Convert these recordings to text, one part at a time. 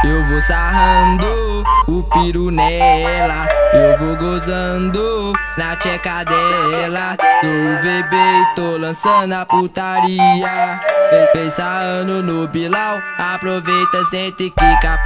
Eu vou sarrando o piru nela, eu vou gozando na tcheca dela. Sou o VB e tô lançando a putaria. Vem sarrando no Bilal, aproveita, senta e quica.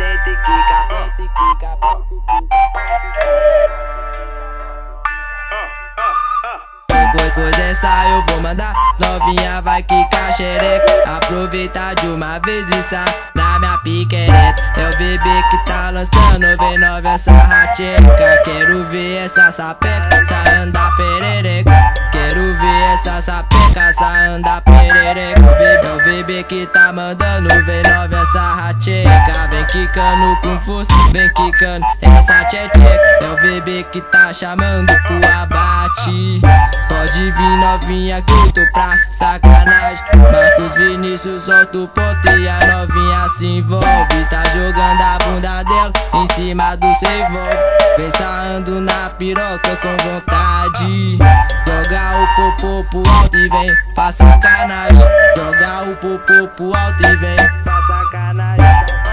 Pois essa eu vou mandar, novinha vai quicar xereca. Aproveita de uma vez e sai na minha piquereta. É o bebê que tá lançando, vem nova essa rateca. Quero ver essa sapeca, sarrando a perereca. Quero ver essa sapeca, sarrando a perereca. É o bebê que tá mandando, vem nova essa rateca. Vem quicando com força, vem quicando essa tcheteca. É o bebê que tá chamando pro abate. Pode vir novinha que eu tô pra sacanagem. Marcos Vinícius solta o ponto e a novinha se envolve. Tá jogando a bunda dela em cima do seu envolve. Vem sarrando na piroca com vontade. Joga o popô pro alto e vem pra sacanagem. Joga o popô pro alto e vem pra sacanagem.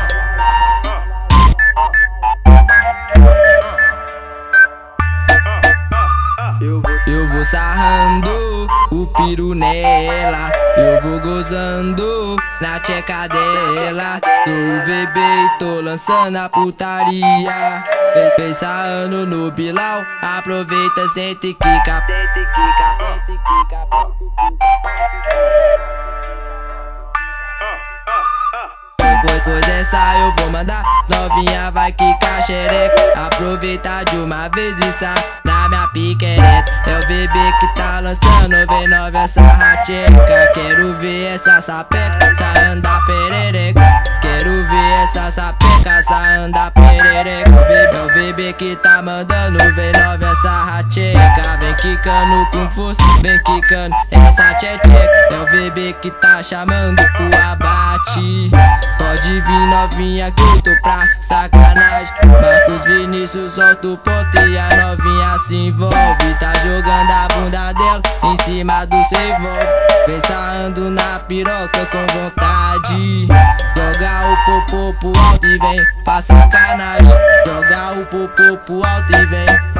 Eu vou sarrando o piru nela, eu vou gozando na tcheca dela. Sou o VB e tô lançando a putaria. Vem sarrando no Bilal, aproveita, senta e quica. Pois essa eu vou mandar, novinha vai quicar xereca. Aproveita de uma vez e sai na minha piquereta. É o bebê que tá lançando, vem nova essa rateca. Quero ver essa sapeca, sarrando a perereca. Quero ver essa sapeca, sarrando a perereca. É o bebê que tá mandando, vem nova essa rateca. Vem quicando com força, vem quicando essa tcheteca. É o bebê que tá chamando pro abate. Pode vir novinha que eu tô pra sacanagem. Marcos Vinícius solta o ponto e a novinha se envolve. Tá jogando a bunda dela em cima do seu envolve. Vem sarrando na piroca com vontade. Joga o popô pro alto e vem pra sacanagem. Joga o popô pro alto e vem